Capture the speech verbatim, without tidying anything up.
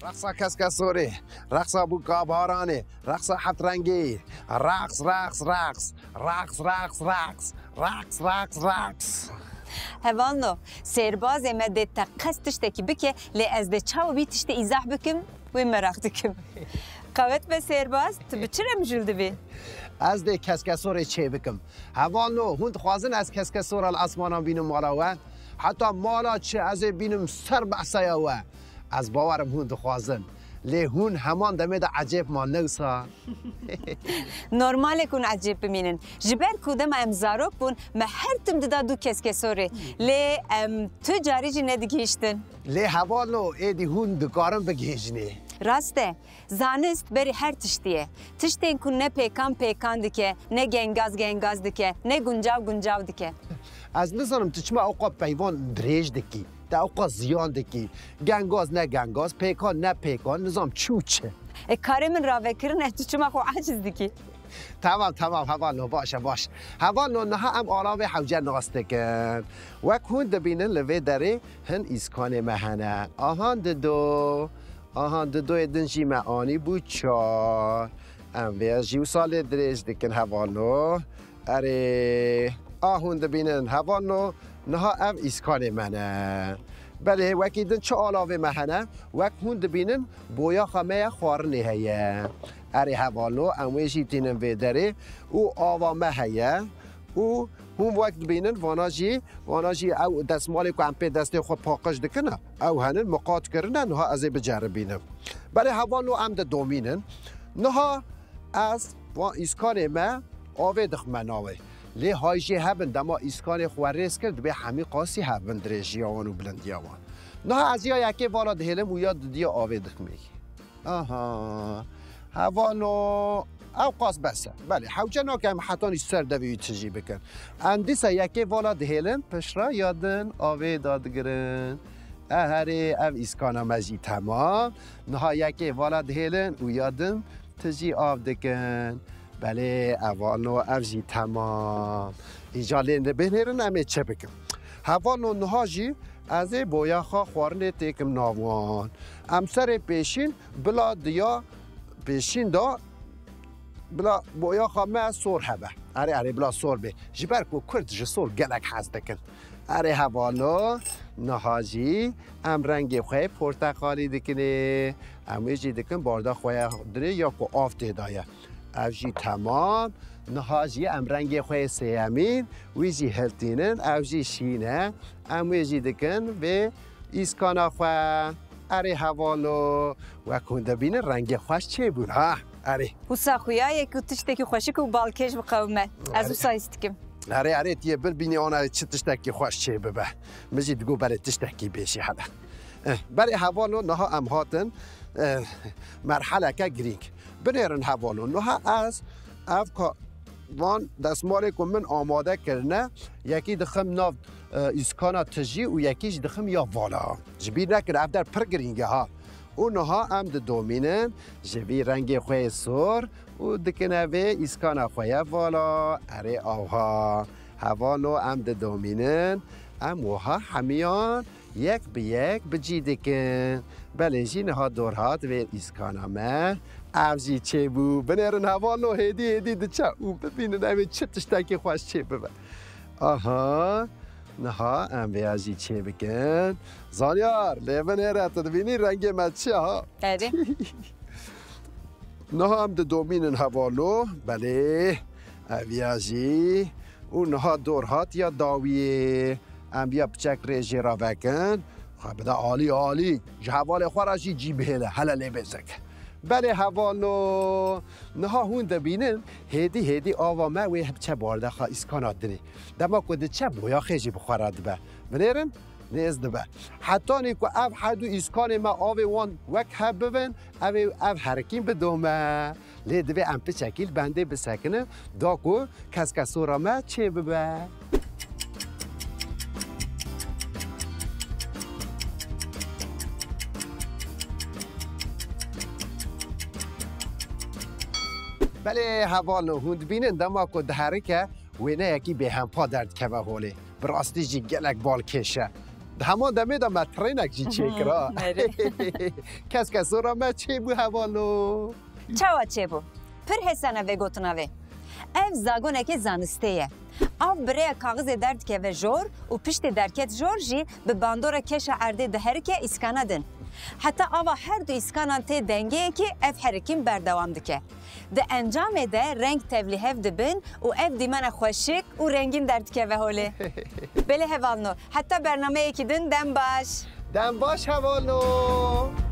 رقص کسکسوری، رقص بوکابارانه، رقص هفت رنگی، رقص رقص رقص، رقص رقص رقص، رقص رقص رقص. هوانو سرباز مده تقص تشتکی بکه لی از ده چاو بی تشت ایزاح بکم و مراق دکم. قوت به سرباز تو به چرا مجلده بی؟ از ده کسکسوری چه بکم؟ هوانو هند خوازن از کسکسور الاسمانان بینم مالاوه، حتی مالا چه از بینم سر بحثایوه. از باورم هند خوازن. لی هون همان دمه ده عجب ما نوسا. نرماله کن عجب بمینن. جبر کدام امزاروک بون ما هر تم دادا دو کس کسوره. لی ام تو جاری جی ندگیشتن. لی هوانو ایدی هون دکارم بگیجنی. راسته زانست بری هر تشتیه. تشتین کن نه پیکان پیکان دکه، نه گنگاز گنگاز دکه، نه گنجاو گنجاو دکه. از نظرم تچما اوقا پیوان دریج دکی. تا اوقا زیان دکی. گنگاز نه گنگاز، پیکان نه پیکان، نظام چوچه. کار من را وکرنه تو چما خو عاجز دکی. تمام تمام هوانو باشه باش. هوانو نه هم آرام حوجه ناست کن. و کند بینن لوی داره هن ایسکان مهنه. آهان دو آهان دو دنجی معانی بود چار. ام ویز جیو سال دریج دکن هوانو. اره آهون دبینن هوانو نه هم ایسکان منه. بله وکی دن چه آلاوه مهنه وک هون دبینن بویا خمه خوارنه هیه. اره هوانو امویشی تینن ویدره او آوامه هیه او هم وقت بینن واناجی واناجی او دستمالی که امپی دسته خود پاکش دکنه او هنن مقاط کرنه نه از بجرب بینم. بله هوانو ام ده دومینن نه از وان ایسکان ما آوه دخمناوه. لی هایجی هبن دما ایسکان خوارس کرد به همی قاسی هبن درجی آوان و بلندی آوان. نه از یا یکی والا دهلم و یاد دیا آوه دخمی. آها هوانو او قاس بسه. بله حوجه ناکم حتی نیست سر دوی تجی بکن. اندیسا یکی والا دهلم پشرا یادن آوه دادگرن. اهره او ایسکانا مجی تمام. نه یکی والا دهلن و یادن تجی آو دکن. بله اوانو افجی تمام ایجالین بهنرن همه چه بکن. هوانو نهاجی از بویا خوا خوارنه تکم ناوان. امسر پیشین بلا دیا پیشین دا بلا بویا خوا ما سور هبه. اره اره بلا سور به. جبر کو کرد جسور گلک حز دکن. اره هوانو نهاجی ام رنگ خواه پرتقالی دکنه. امویجی دکن باردا خواه دره یا کو آفت هدایه. اوجی تمام نهاجی ام رنگ خواه سیامین ویجی هلتینن اوجی شینه ام ویجی دکن به ایسکانا خواه اره هوالو و کنده بینه رنگ خوش چه بود ها اره حسا خویا یکی تشتکی خوشی که بالکش بقومه از او سایستکم اره اره تیه بر بینی آنها چه تشتکی خوش چه ببه مجید گو برای تشتکی بیشی حالا برای هوالو نها ام هاتن مرحله که گرینگ بنرن هوالو نه از افکا وان دستمالی که من آماده کرنه یکی دخم ناف ایسکانا تجی و یکیش دخم یا والا جبیر نکر اف در پر گرینگه ها اونها هم ده دومینن جبی رنگ خواه سور و دکنه به ایسکانا خواه والا اره آوها هوالو هم ده دومینن ام وها همیان یک به یک بجی دکن بله جینه ها دورهات و ایسکانا ما افجی چه بو بنرن هوالو هدی هدی ده چه او ببینن اوی چه تشتکی خوش چه ببن آها نها ام بیازی چه بکن زانیار لیبن هره تا دبینی رنگ من چه ها اره نها هم ده دومینن هوالو بله اویازی او نها دورهات یا داویه ام بیا بچک ریجی را وکن خب بده عالی عالی جوال خوارشی جی بهله حالا لبزک بله هوالو نها هون دبینن هدی هدی آوا ما وی چه بارده خواه اسکانات دنی دما کده چه بویا خیجی بخورد به بنیرن نیز دبه حتی نیکو اف حدو اسکان ما آوی وان وک هب ببن اوی اف حرکیم بدومه لی دبه ام پچکیل بنده بسکنه دا کو کس کسورا ما چه ببه بله هوالو هند بینن دما کو دهره که وینه یکی به هم پا درد که به حاله براستی جی گلک بال کشه همان دمه دا مترینک جی چه کرا نره. کس کس را ما چه بو هوالو چاوا چه بو؟ پر حسانه و گوتنا و اف زاگونه که زانسته یه آف برای کاغذ درد که و جور و پشت درکت جور جی به باندور کش عرده ده هر که اسکانه دن حتی آوا هر دو اسکانان تی دنگه که اف حرکیم بردوام دکه ده انجام ده رنگ تبلیه هف دبن و اف دیمان خوشک و رنگین درد که و هوله بله هوالنو حتی برنامه یکی دن دم باش دم باش هوالو